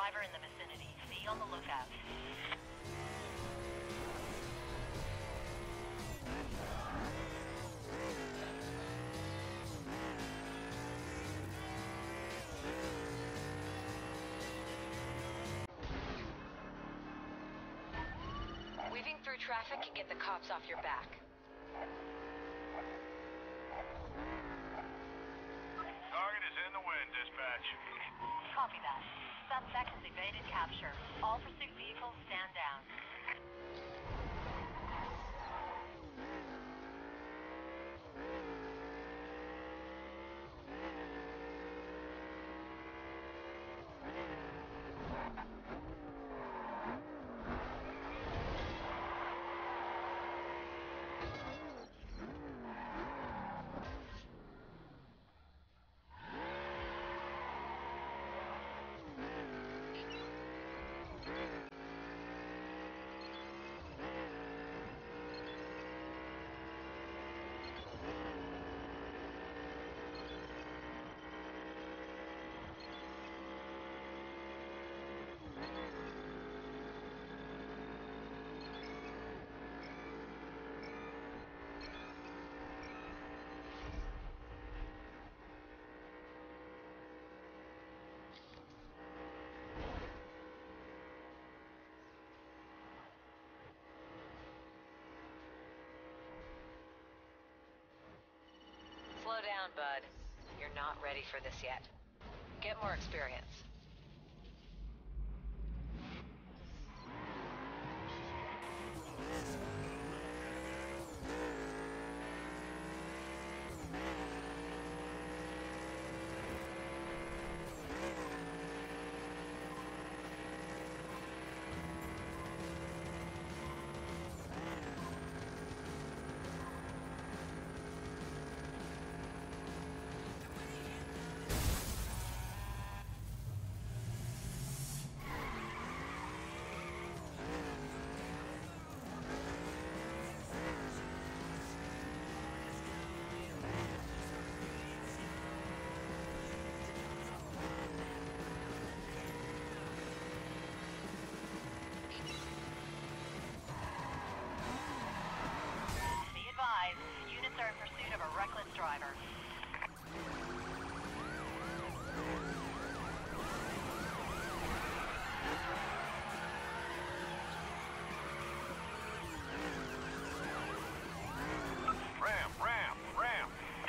driver in the vicinity. Be on the lookout. Weaving through traffic can get the cops off your back. Target is in the wind, dispatch. Copy that. Suspect has evaded capture. All pursuit vehicles stand down. Slow down, bud. You're not ready for this yet. Get more experience. Units are in pursuit of a reckless driver. Ram!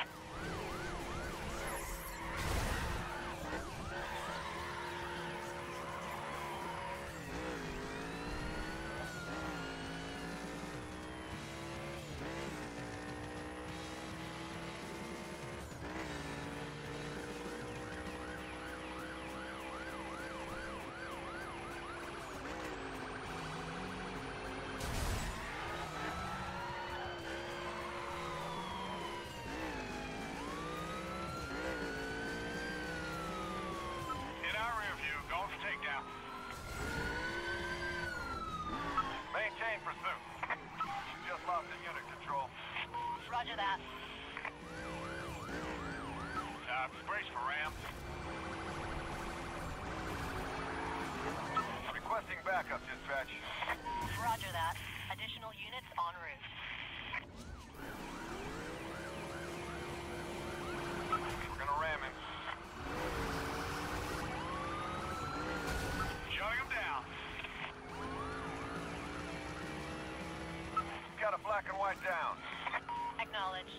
Going for takedown. Maintain pursuit. Just lost the unit control. Roger that. Brace for ram. Requesting backup, dispatch. Roger that. Additional units en route. We're gonna ram him. Shutting him down. Got a black and white down. Acknowledged.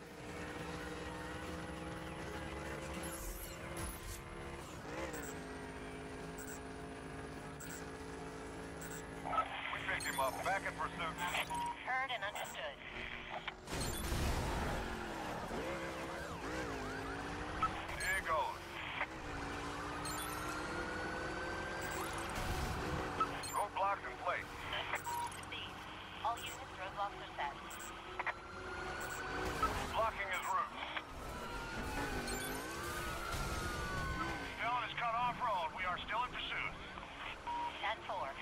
We picked him up. Back in pursuit. Heard and understood. Here goes. Roadblocks in place. Proceed. All units, roadblocks are set. Blocking his route. Dylan is cut off road. We are still in pursuit. 10-4.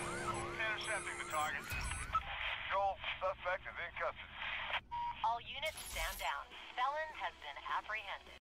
Intercepting the target. Joel, suspect is in custody. All units, unit stand down. Felon has been apprehended.